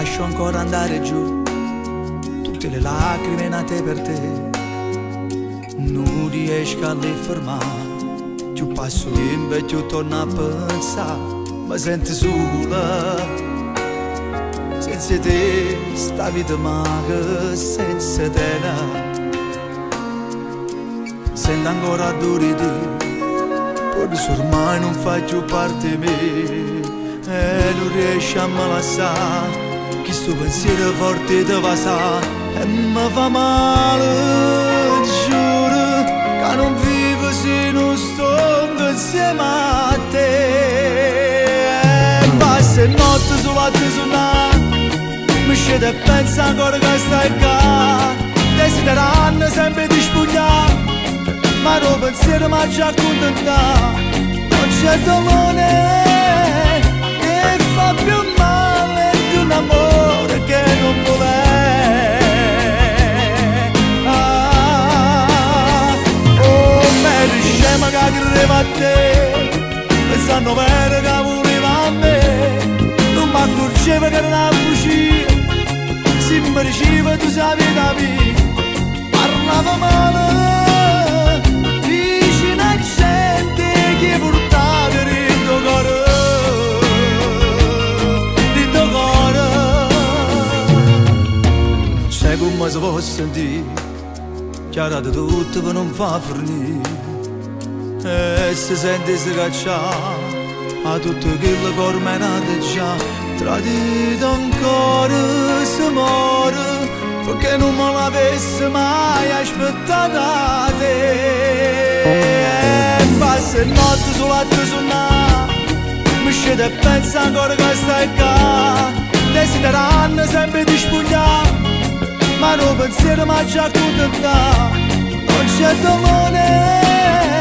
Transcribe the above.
lascio ancora andare giù tutte le lacrime nate per te. Non riesco a le fermare, più passo tempo e più torno a pensare. Mi sento sola, senza te sta vita manca, senza te. Sento ancora duri di forse ormai non fai più parte di me e non riesci a me lasciare. Questo pensiero forte ti va sa e mi fa male, giuro che non vivo se non sto insieme a te. Passa notte solo a te suonare, mi scende e penso ancora che stai qua, desiderando sempre di spugnare, ma il pensiero mi ha già accontentato. Non c'è dolore che fa più male di un amore che non vuole. Oh, me scema che credeva a te, pensando vero che voleva a me. Non mi accorgeva che era una bugia, se mi diceva tu sapevi da me. Parlava male, vicino a gente che portava dentro cuore, dentro cuore. Non sai come si può sentire, chiara di tutto che non fa fornire, e si sente scacciare a tutto quello che ormai è nato già. Tradito ancora si muore, perché non me l'avesse mai aspettata da te. Passa notte solo a te suonare, mi scende e penso ancora che stai qua, desiderando sempre di spugnare, ma il pensiero mi ha già accontentato. Non c'è dolore